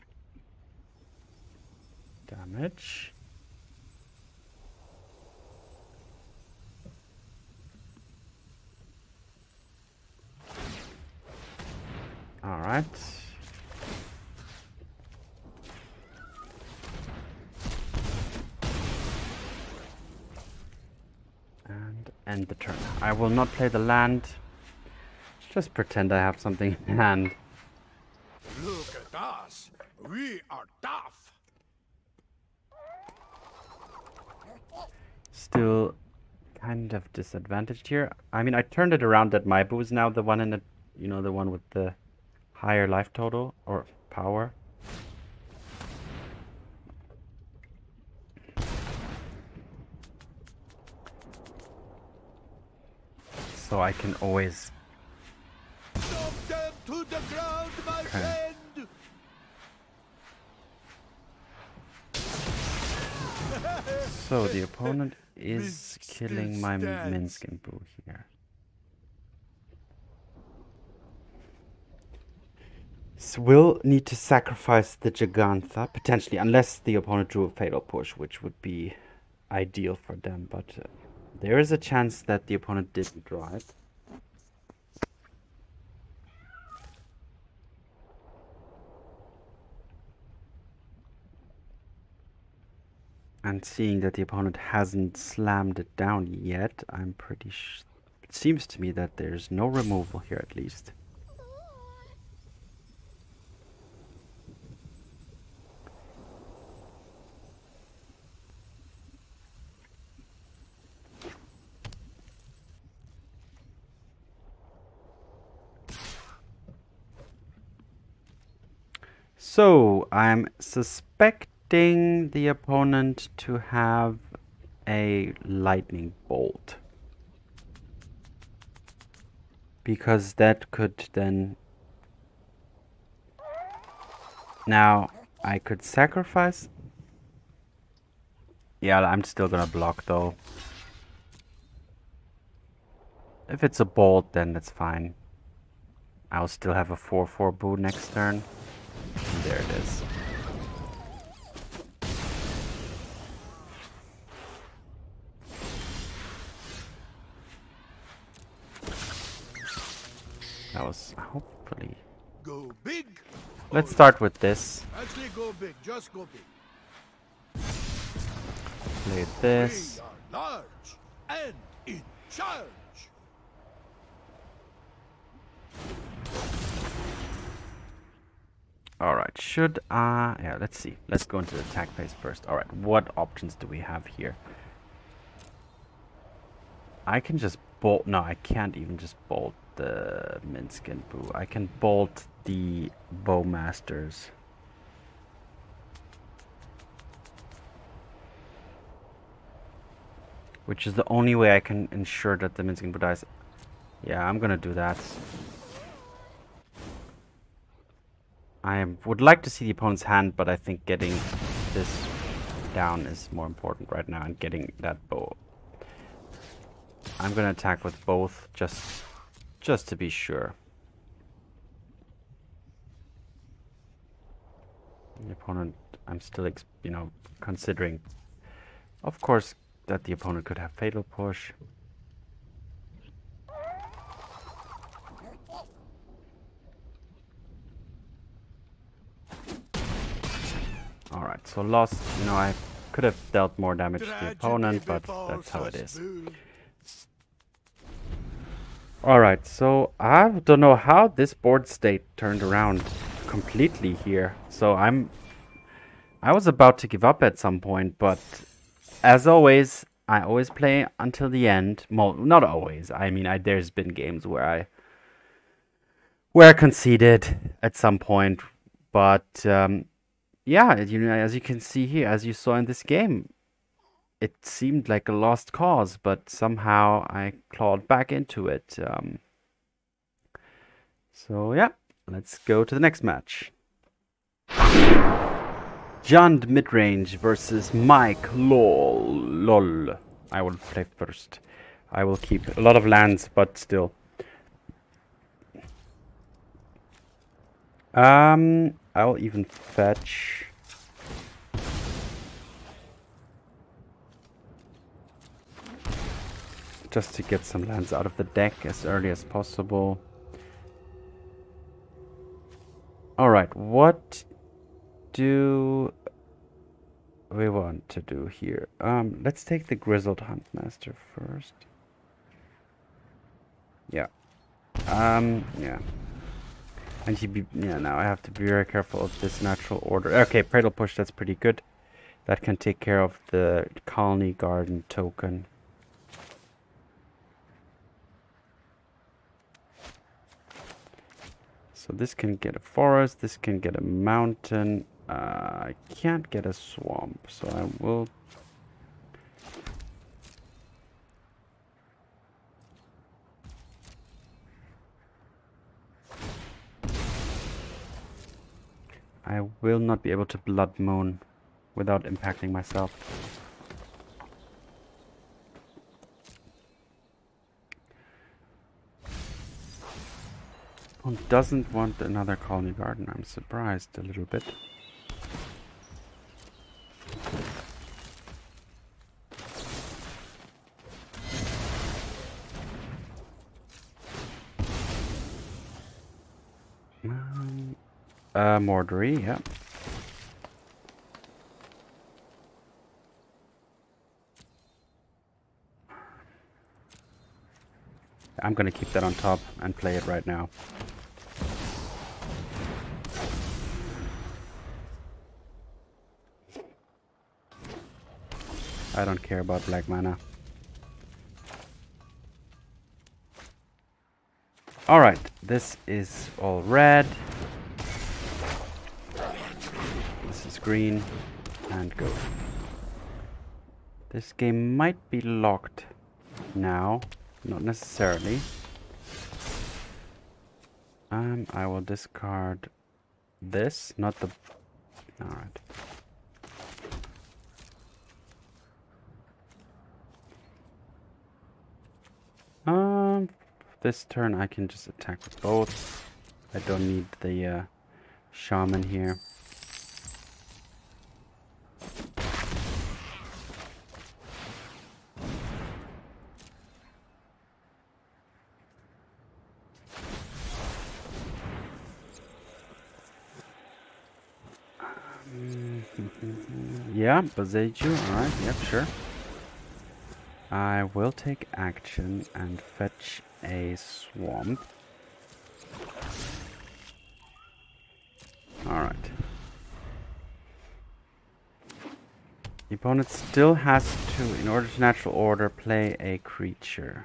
Damage. Alright. And end the turn. I will not play the land. Just pretend I have something in hand. Look at us. We are tough. Still kind of disadvantaged here. I mean, I turned it around that my boo is now the one in the, you know, the one with the higher life total or power. So I can always Stop them to the ground, my Okay. friend. So the opponent is Minsk killing still my stands. Minsk and Boo here. So we'll need to sacrifice the Jagantha, potentially, unless the opponent drew a Fatal Push, which would be ideal for them. But uh, there is a chance that the opponent didn't draw it. And seeing that the opponent hasn't slammed it down yet, I'm pretty sh it seems to me that there's no removal here at least. So I'm suspecting the opponent to have a lightning bolt, because that could then, now I could sacrifice. Yeah, I'm still gonna block though. If it's a bolt, then that's fine. I'll still have a four four Boo next turn. And there it is. That was hopefully... Go big. Let's start with this. Actually, go big. Just go big. Play this. We are large and in charge. Alright, should I... Yeah, let's see. Let's go into the attack phase first. Alright, what options do we have here? I can just bolt... No, I can't even just bolt the Minsc and Boo. I can bolt the Bowmasters. Which is the only way I can ensure that the Minsc and Boo dies. Yeah, I'm gonna do that. I would like to see the opponent's hand, but I think getting this down is more important right now and getting that bow. I'm gonna attack with both just just to be sure. The opponent, I'm still ex you know considering, of course, that the opponent could have Fatal Push. Alright, so lost, you know, I could have dealt more damage to the opponent, but that's how it is. Alright, so I don't know how this board state turned around completely here. So I'm... I was about to give up at some point, but as always, I always play until the end. Well, not always. I mean, I, there's been games where I... where I conceded at some point, but... Um, yeah, you know, as you can see here, as you saw in this game, it seemed like a lost cause, but somehow I clawed back into it. Um, so yeah, let's go to the next match. Jund midrange versus Mike Lol. Lol. I will play first. I will keep a lot of lands, but still. Um, I'll even fetch. Just to get some lands out of the deck as early as possible. Alright, what do we want to do here? Um, let's take the Grizzled Huntmaster first. Yeah. Um, yeah. And he be, yeah, now I have to be very careful of this natural order. Okay, Fatal Push, that's pretty good. That can take care of the Colony Garden token. So this can get a forest, this can get a mountain. Uh, I can't get a swamp, so I will... I will not be able to Blood Moon without impacting myself. One doesn't want another Colony Garden. I'm surprised a little bit. Um, uh, Mordery, yeah. I'm gonna keep that on top and play it right now. I don't care about black mana. Alright, this is all red. This is green. And go. This game might be locked now. Not necessarily. Um, I will discard this, not the... Alright. Um, this turn I can just attack with both. I don't need the uh, shaman here. Yeah, Boseiju, alright, yep, sure. I will take action and fetch a swamp. Alright. The opponent still has to, in order to natural order, play a creature.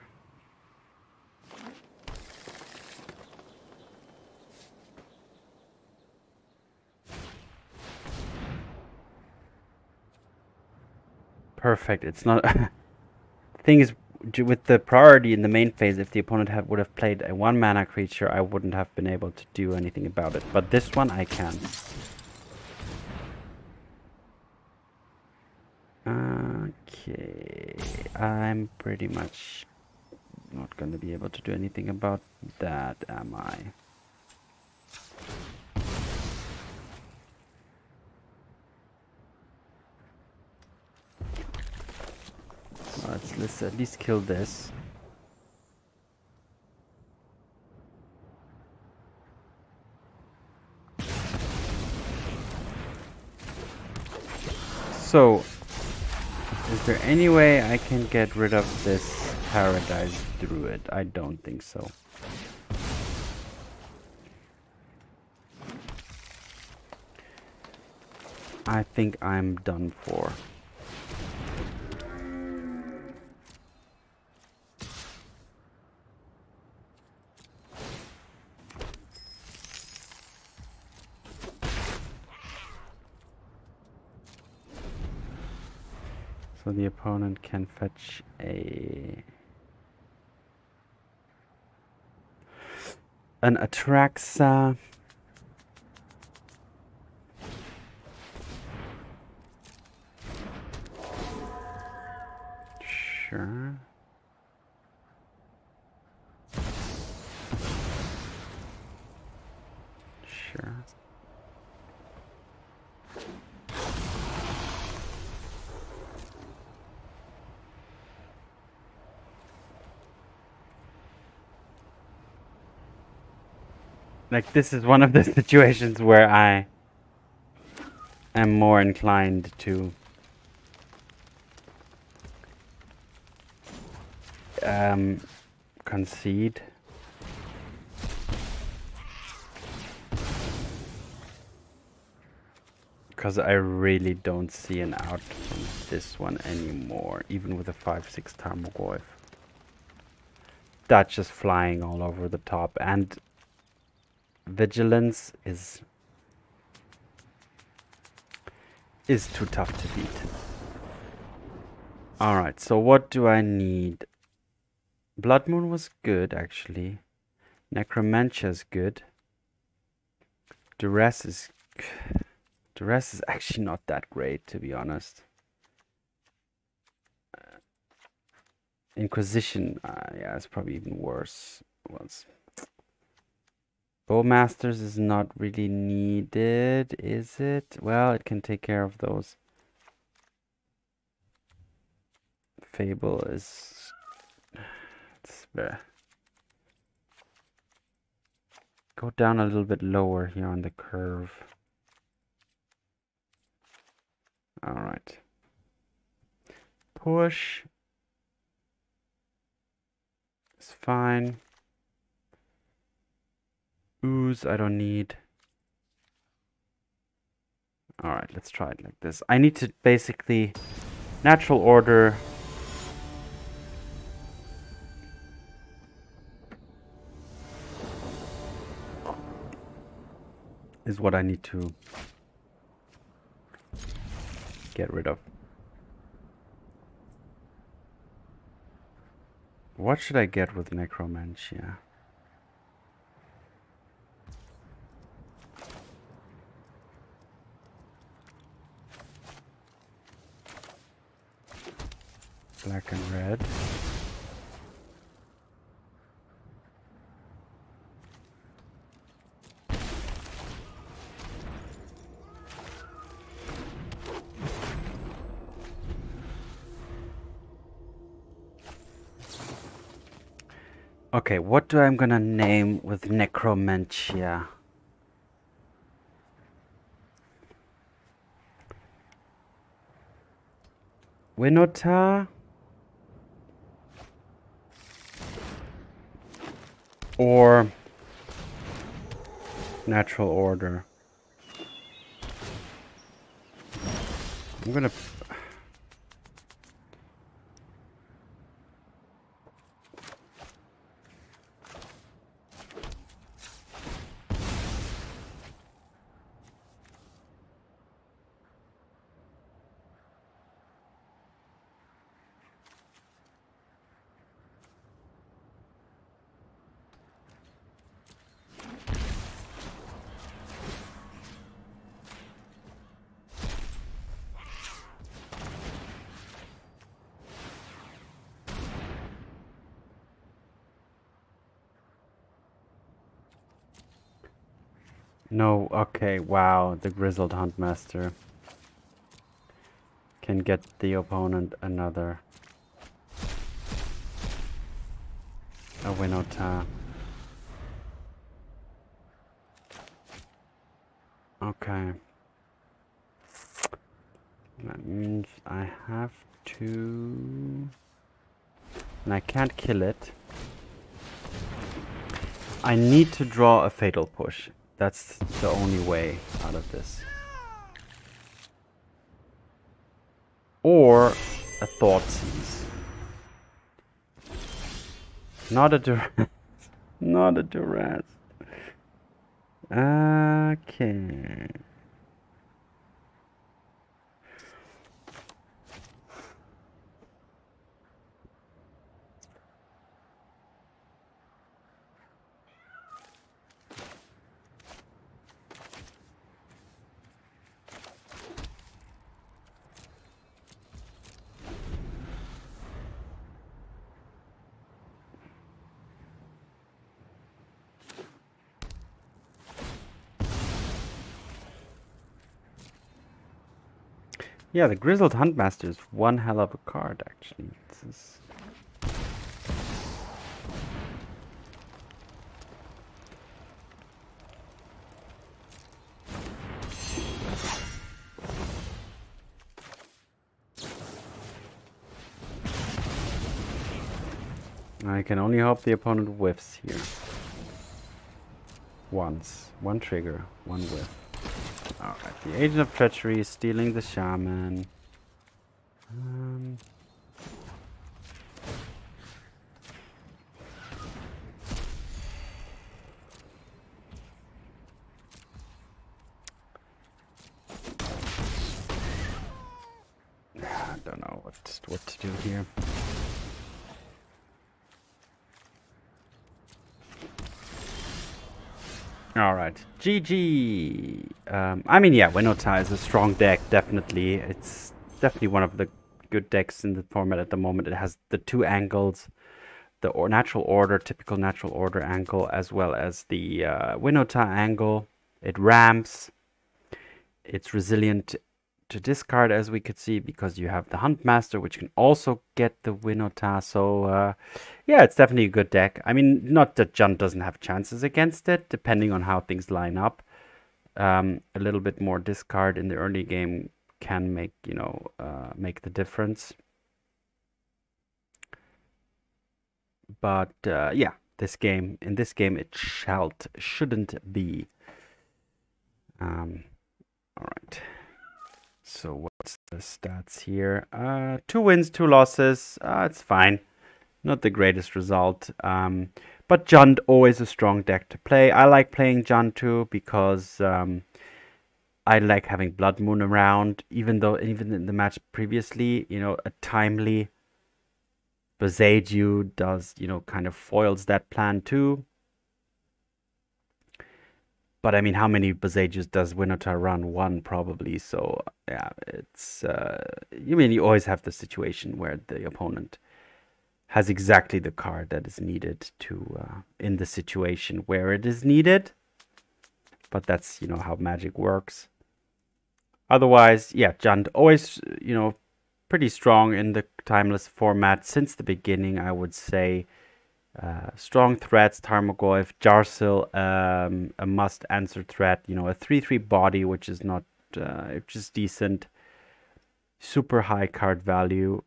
Perfect. It's not. Thing is, with the priority in the main phase, if the opponent had, would have played a one mana creature, I wouldn't have been able to do anything about it. But this one, I can. Okay, I'm pretty much not going to be able to do anything about that, am I? Let's, let's at least kill this. So, is there any way I can get rid of this Paradise Druid? I don't think so. I think I'm done for. So the opponent can fetch a an Atraxa. Sure. Sure. Like, this is one of the situations where I am more inclined to um, concede. Because I really don't see an out from this one anymore, even with a five six Tarmogoyf. That's just flying all over the top, and Vigilance is is too tough to beat. Alright, so what do I need? Blood Moon was good, actually. Necromantia is good. Duress is... Duress is actually not that great, to be honest. Uh, Inquisition, uh, yeah, it's probably even worse. Was Bowmasters is not really needed, is it? Well, it can take care of those. Fable is... It's better. Go down a little bit lower here on the curve. Alright. Push. It's fine. Ooze, I don't need. Alright, let's try it like this. I need to basically natural order. Is what I need to get rid of. What should I get with Necromantia? Black and red. Okay, what do I'm gonna name with Necromentia? Winota? Or Natural Order? I'm gonna... No, okay, wow, the Grizzled Huntmaster can get the opponent another a Winota. Okay. That means I have to... And I can't kill it. I need to draw a Fatal Push. That's the only way out of this. Or a Thoughtseize. Not a Duress. Not a Duress. Okay. Yeah, the Grizzled Huntmaster is one hell of a card, actually. This is... I can only hope the opponent whiffs here. Once. One trigger, one whiff. Alright, the Agent of Treachery is stealing the Shaman. Um, I don't know what, what to do here. Alright, G G! Um, I mean, yeah, Winota is a strong deck, definitely. It's definitely one of the good decks in the format at the moment. It has the two angles, the or natural order, typical natural order angle, as well as the uh, Winota angle. It ramps. It's resilient to discard, as we could see, because you have the Huntmaster, which can also get the Winota. So, uh, yeah, it's definitely a good deck. I mean, not that Jund doesn't have chances against it, depending on how things line up. Um, a little bit more discard in the early game can make, you know, uh, make the difference. But, uh, yeah, this game, in this game, it shalt, shouldn't be. Um, all right. So what's the stats here? Uh, two wins, two losses. Uh, it's fine. Not the greatest result. Um, but Jund, always a strong deck to play. I like playing Jund too because um, I like having Blood Moon around. Even though, even in the match previously, you know, a timely Boseiju does, you know, kind of foils that plan too. But I mean, how many Boseijus does Winota run? One probably. So yeah, it's uh, you mean you always have the situation where the opponent has exactly the card that is needed to uh, in the situation where it is needed. But that's, you know, how Magic works. Otherwise, yeah, Jund always, you know, pretty strong in the Timeless format since the beginning, I would say. Uh, strong threats, Tarmogoyf, Jarsil, um, a must-answer threat. You know, a three three body, which is not, uh, which is decent. Super high card value.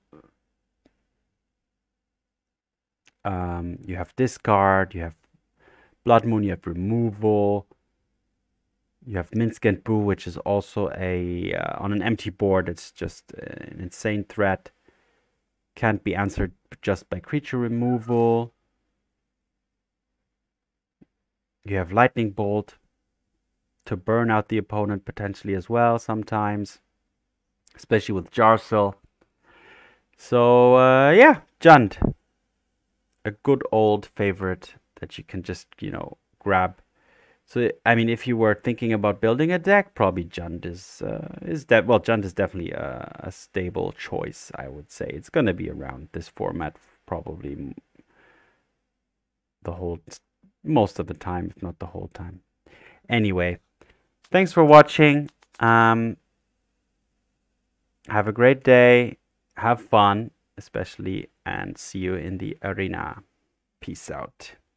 Um, you have discard, you have Blood Moon, you have removal. You have Minsc and Boo, which is also a, uh, on an empty board, it's just an insane threat. Can't be answered just by creature removal. You have Lightning Bolt to burn out the opponent potentially as well sometimes, especially with Jarsil. So, uh, yeah, Jund. A good old favorite that you can just, you know, grab. So, I mean, if you were thinking about building a deck, probably Jund is, uh, is that, well, Jund is definitely a, a stable choice, I would say. It's going to be around this format probably the whole, most of the time, if not the whole time. Anyway, thanks for watching. Um, have a great day. Have fun, especially, and see you in the arena. Peace out.